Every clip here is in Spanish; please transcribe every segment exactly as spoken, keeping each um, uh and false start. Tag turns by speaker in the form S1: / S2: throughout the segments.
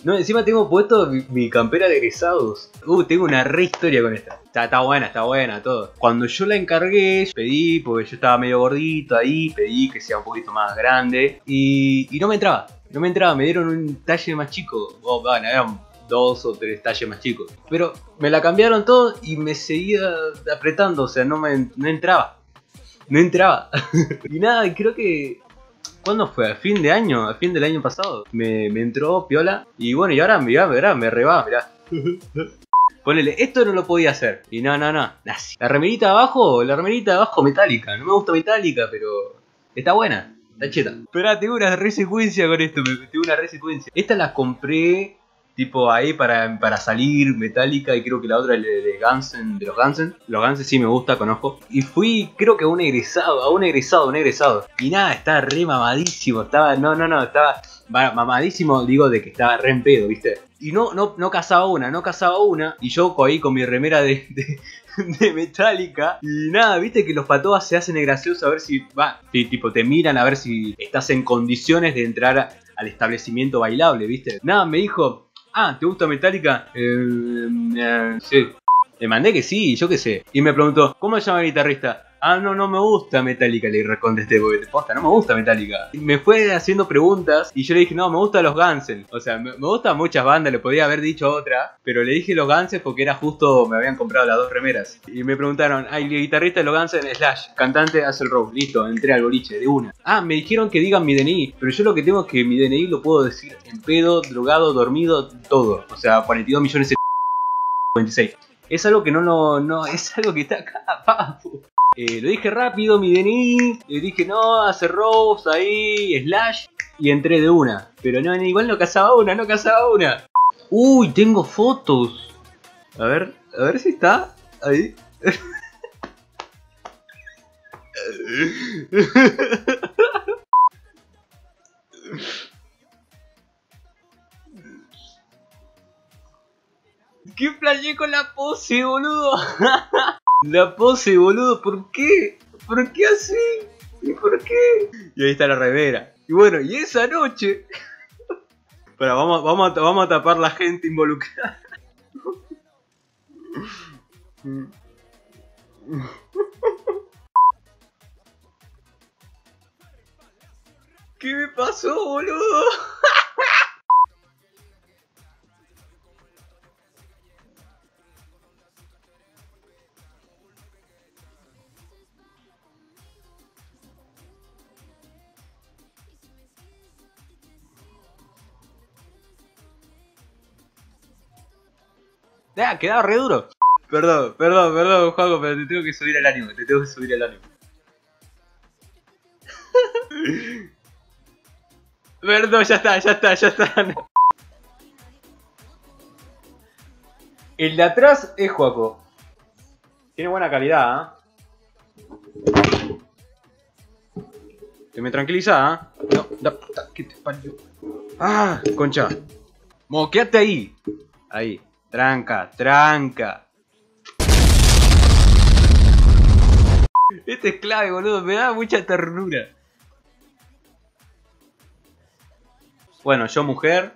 S1: No, encima tengo puesto mi, mi campera de egresados. Uh, tengo una re historia con esta. Está, está buena, está buena, todo. Cuando yo la encargué, pedí, porque yo estaba medio gordito ahí, pedí que sea un poquito más grande. Y, y no me entraba, no me entraba, me dieron un talle más chico. Oh, bueno, eran dos o tres talles más chicos. Pero me la cambiaron todo y me seguía apretando, o sea, no me no entraba. No entraba. Y nada, creo que... ¿Cuándo fue? ¿A fin de año? ¿A fin del año pasado? Me, me entró piola. Y bueno, y ahora mirá, mirá, me reba, mirá. Ponele, esto no lo podía hacer. Y no, no, no. Nazi. La remerita de abajo, la remerita de abajo metálica. No me gusta metálica, pero está buena. Está cheta. Esperá, tengo una re secuencia con esto. Tengo una re secuencia. Esta la compré tipo ahí para, para salir, metálica, y creo que la otra es de, de Gansen, de los Gansen. Los Gansen sí me gusta, conozco. Y fui, creo que a un egresado, a un egresado, un egresado. Y nada, estaba re mamadísimo, estaba, no, no, no, estaba mamadísimo, digo, de que estaba re en pedo, ¿viste? Y no, no, no cazaba una, no cazaba una. Y yo ahí con mi remera de, de, de metálica. Y nada, viste que los patoas se hacen graciosos a ver si, va, si, tipo te miran a ver si estás en condiciones de entrar a, al establecimiento bailable, ¿viste? Nada, me dijo... Ah, ¿te gusta Metallica? Eh, eh, sí. Le mandé que sí, yo qué sé. Y me preguntó, ¿cómo se llama el guitarrista? Ah, no, no me gusta Metallica, le contesté, porque posta, no me gusta Metallica. Y me fue haciendo preguntas y yo le dije, no, me gustan los Gansen. O sea, me, me gustan muchas bandas, le podía haber dicho otra, pero le dije los Gansen porque era justo, me habían comprado las dos remeras. Y me preguntaron, ah, el guitarrista de los Gansen es Slash, cantante Axl Rose. Listo, entré al boliche de una. Ah, me dijeron que digan mi D N I, pero yo lo que tengo es que mi D N I lo puedo decir en pedo, drogado, dormido, todo. O sea, cuarenta y dos millones de veintiséis. Es algo que no lo... No, es algo que está acá, papu. Eh, lo dije rápido, mi D N I, le dije no, hace Rose ahí, Slash, y entré de una. Pero no, igual no cazaba una, no cazaba una. Uy, tengo fotos. A ver, a ver si está ahí. ¿Qué flashé con la pose, boludo? La pose, boludo, ¿por qué? ¿Por qué así? ¿Y por qué? Y ahí está la remera. Y bueno, y esa noche... Pero vamos, vamos, a, vamos a tapar la gente involucrada. ¿Qué me pasó, boludo? Ah, quedaba re duro. Perdón, perdón, perdón, Juaco, pero te tengo que subir el ánimo, te tengo que subir el ánimo. Perdón, ya está, ya está, ya está. El de atrás es Juaco. Tiene buena calidad, ¿eh? Te me tranquiliza, ¿eh? No, no, ¿qué te parió? Ah, concha. Moqueate ahí. Ahí. Tranca, tranca. Este es clave, boludo. Me da mucha ternura. Bueno, yo mujer.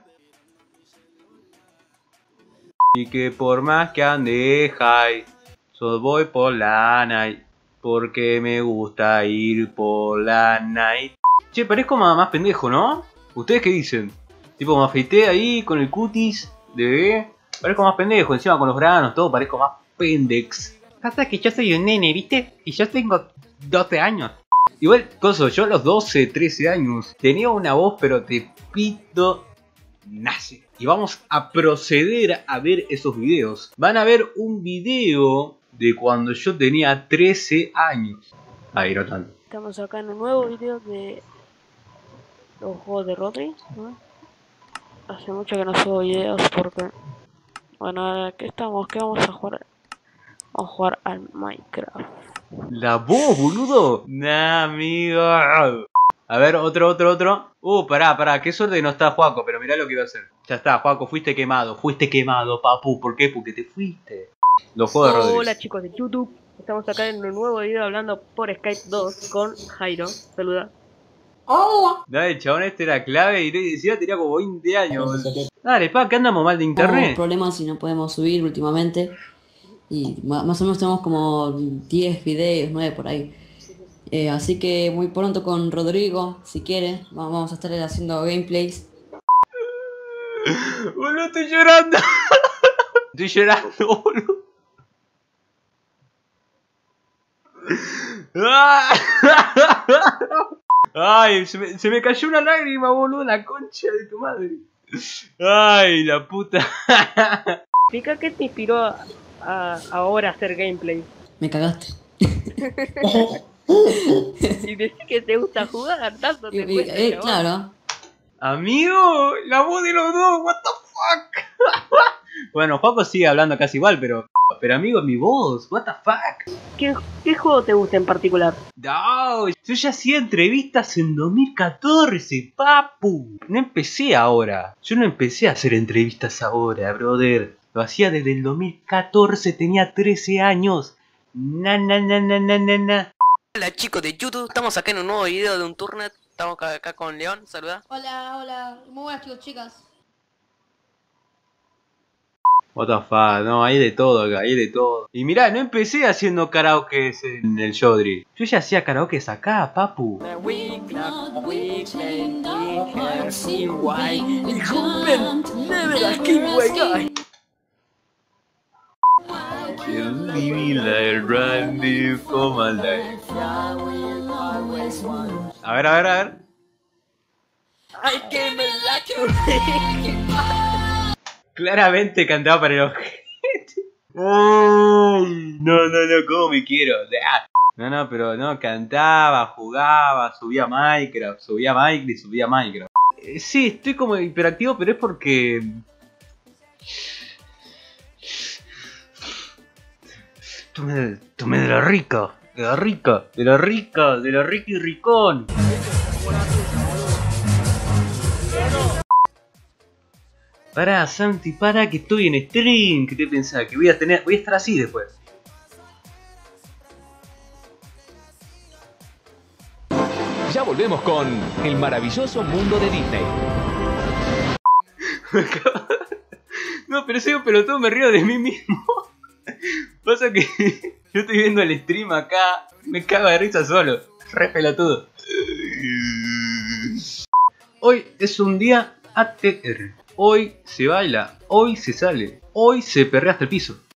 S1: Y que por más que ande high, yo voy por la night. Porque me gusta ir por la night. Che, parezco más, más pendejo, ¿no? ¿Ustedes qué dicen? Tipo, me afeité ahí con el cutis de bebé. Parezco más pendejo, encima con los granos, todo, parezco más pendex. Hasta que yo soy un nene, ¿viste? Y yo tengo doce años. Igual, coso, yo a los doce, trece años tenía una voz, pero te pito nace. Y vamos a proceder a ver esos videos. Van a ver un video de cuando yo tenía trece años. Ahí no tanto.
S2: Estamos acá en un nuevo video de los juegos de Rodri, ¿no? Hace mucho que no subo videos porque... Bueno, ¿qué estamos? ¿Qué vamos a jugar? Vamos a jugar al Minecraft.
S1: ¿La voz, boludo? Nah, amigo. A ver, otro, otro, otro. Uh, pará, pará. Qué suerte que no está Juaco, pero mirá lo que iba a hacer. Ya está, Juaco, fuiste quemado. Fuiste quemado, papu. ¿Por qué? Porque te fuiste. Los juegos de Rodri.
S2: Hola chicos de YouTube. Estamos acá en un nuevo video hablando por Skype dos con Jairo. Saluda.
S1: Hola. Dale, chabón, este era clave y decía tenía como veinte años. Dale, pa, que andamos mal de
S3: Tenemos
S1: internet.
S3: problemas y no podemos subir últimamente. Y ma- más o menos tenemos como diez videos, nueve por ahí. Eh, así que muy pronto con Rodrigo, si quiere, va- vamos a estar haciendo gameplays.
S1: Boludo, estoy llorando. Estoy llorando, boludo. Ay, se me, se me cayó una lágrima, boludo, la concha de tu madre. Ay, la puta.
S2: Explica qué te inspiró a, a- ahora a hacer gameplay.
S3: Me cagaste.
S2: Y decís que te gusta jugar, tanto
S3: Y-
S2: te
S3: y-
S2: cuesta,
S3: eh,
S2: chabón.
S3: claro.
S1: Amigo, la voz de los dos, what the fuck. Bueno, Juaco sigue hablando casi igual, pero... Pero amigo, mi voz, what the fuck.
S2: ¿Qué, qué juego te gusta en particular?
S1: No, yo ya hacía entrevistas en dos mil catorce, papu. No empecé ahora. Yo no empecé a hacer entrevistas ahora, brother. Lo hacía desde el dos mil catorce, tenía trece años. Na, na, na, na, na, na, na.
S4: Hola chicos de YouTube, estamos acá en un nuevo video de un Turnet. Estamos acá, acá con León, saluda.
S5: Hola, hola, muy buenas chicos, chicas.
S1: What the fuck, no, hay de todo acá, hay de todo. Y mirá, no empecé haciendo karaoke en el Yodri. Yo ya hacía karaoke acá, papu. A ver, a ver, a ver. Claramente cantaba para el ojete. Ay, no, no, no, cómo me quiero. No, no, pero no, cantaba, jugaba, subía Minecraft, subía Minecraft y subía Minecraft. Eh, sí, estoy como hiperactivo, pero es porque... Tomé, tomé de la rica, de la rica, de la rica, de la rica y ricón. Pará, Santi, pará, que estoy en stream. ¿Qué te pensás? Que voy a tener, voy a estar así después.
S6: Ya volvemos con el maravilloso mundo de Disney.
S1: No, pero soy un pelotudo, me río de mí mismo. Pasa que yo estoy viendo el stream acá, me cago de risa solo. Re pelotudo. Hoy es un día A T R. Hoy se baila, hoy se sale, hoy se perrea hasta el piso.